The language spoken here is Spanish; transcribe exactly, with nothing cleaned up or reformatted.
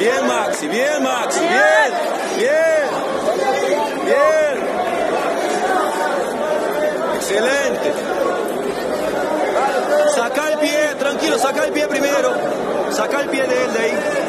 Bien, Maxi, bien, Maxi, bien, bien, bien. Excelente. Saca el pie, tranquilo, saca el pie primero. Saca el pie de él de ahí.